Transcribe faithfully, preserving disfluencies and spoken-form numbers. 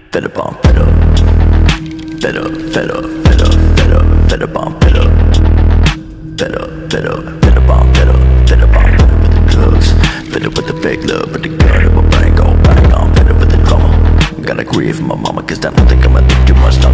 Fed up on fed up. Fed up, fed up, fed up, fed up, fed up on fed up. Fed up, fed up, fed up on fed up. Fed up on fed up with the drugs. Fed up with the fake love, with the gun in my brain go bang on. Fed up with the drama. Gotta grieve my mama, cause I don't think I'ma think too much. Now